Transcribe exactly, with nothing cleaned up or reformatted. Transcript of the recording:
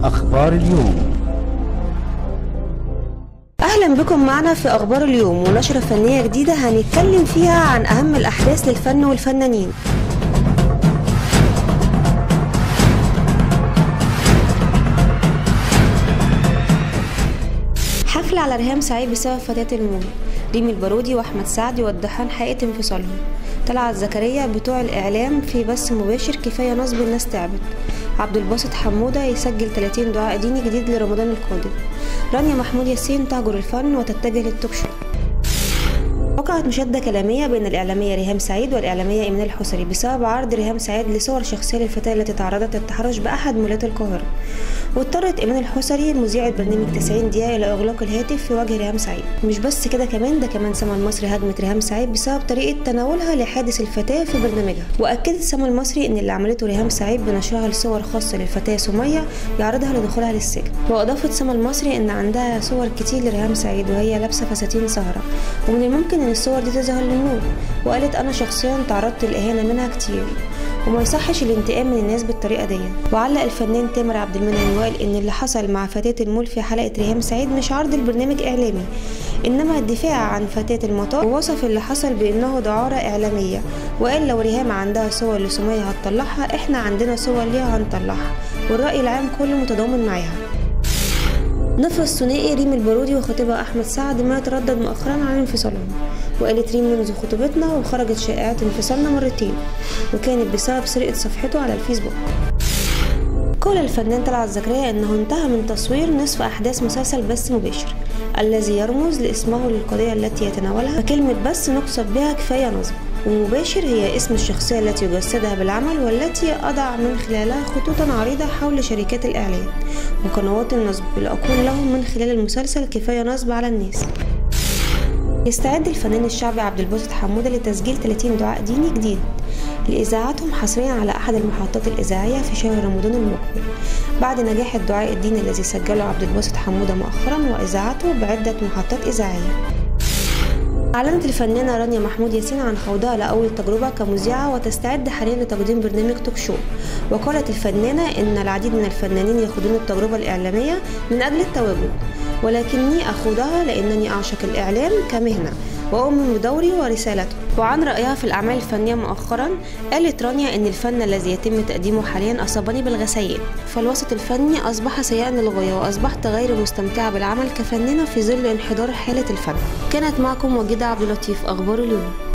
أخبار اليوم. أهلا بكم معنا في أخبار اليوم، ونشرة فنية جديدة هنتكلم فيها عن أهم الأحداث للفن والفنانين. حفل على ريهام سعيد بسبب فتاة المول. ريم البارودي وأحمد سعد يوضحان حقيقة انفصالهم. طلعت زكريا بتوع الإعلام في بث مباشر كفاية نصب الناس تعبت. عبد الباسط حمودة يسجل ثلاثين دعاء ديني جديد لرمضان القادم. رانيا محمود ياسين تهجر الفن وتتجه للتوك شو. وقعت مشادة كلامية بين الإعلامية ريهام سعيد والإعلامية إيمان الحسري بسبب عرض ريهام سعيد لصور شخصية للفتاة التي تعرضت للتحرش بأحد مولات القاهرة. واضطرت إيمان الحسري مذيعة برنامج تسعين دقيقة إلى إغلاق الهاتف في وجه ريهام سعيد. مش بس كده كمان، ده كمان سما المصري هاجمت ريهام سعيد بسبب طريقة تناولها لحادث الفتاة في برنامجها. وأكدت سما المصري إن اللي عملته ريهام سعيد بنشرها لصور خاصة للفتاة سمية يعرضها لدخولها للسجن. وأضافت سما المصري إن عندها صور كتير لريهام سعيد وهي لابسة فساتين سهرة، ومن الممكن إن الصور دي تظهر للنور. وقالت أنا شخصيا تعرضت للإهانة منها كتير، وما يصحش الانتقام من الناس بالطريقه دي. وعلق الفنان تامر عبد المنعم وقال ان اللي حصل مع فتاة المول في حلقه ريهام سعيد مش عرض البرنامج اعلامي، انما الدفاع عن فتاة المطار. ووصف اللي حصل بانه دعاره اعلاميه، وقال لو ريهام عندها صور لسمية هتطلعها، احنا عندنا صور ليها هنطلعها، والراي العام كله متضامن معاها. نفى الثنائي ريم البارودي وخطيبها احمد سعد ما يتردد مؤخرا عن انفصالهم. وقالت ريم منذ خطوبتنا وخرجت شائعات انفصالنا مرتين، وكانت بسبب سرقة صفحته على الفيسبوك. قال الفنان طلعت زكريا انه انتهى من تصوير نصف احداث مسلسل بث مباشر الذي يرمز لاسمه للقضية التي يتناولها، فكلمة بث نقصد بها كفاية نصب، ومباشر هي اسم الشخصية التي يجسدها بالعمل، والتي أضع من خلالها خطوطا عريضة حول شركات الإعلان وقنوات النصب لأقول لهم من خلال المسلسل كفاية نصب على الناس. يستعد الفنان الشعبي عبد الباسط حمودة لتسجيل ثلاثين دعاء ديني جديد لإذاعتهم حصريا على أحد المحطات الإذاعية في شهر رمضان المقبل، بعد نجاح الدعاء الديني الذي سجله عبد الباسط حمودة مؤخرا وإذاعته بعدة محطات إذاعية. أعلنت الفنانة رانيا محمود ياسين عن خوضها لأول تجربة كمذيعة وتستعد حاليا لتقديم برنامج توك شو. وقالت الفنانة إن العديد من الفنانين يخوضون التجربة الإعلامية من أجل التواجد، ولكني أخوضها لأنني أعشق الإعلام كمهنة وأؤمن بدوري ورسالته. وعن رأيها في الأعمال الفنية مؤخرا، قالت رانيا إن الفن الذي يتم تقديمه حاليا أصابني بالغثيان، فالوسط الفني أصبح سيئا للغاية، وأصبحت غير مستمتعة بالعمل كفنانة في ظل انحدار حالة الفن. كانت معكم وجيدة عبد اللطيف، أخبار اليوم.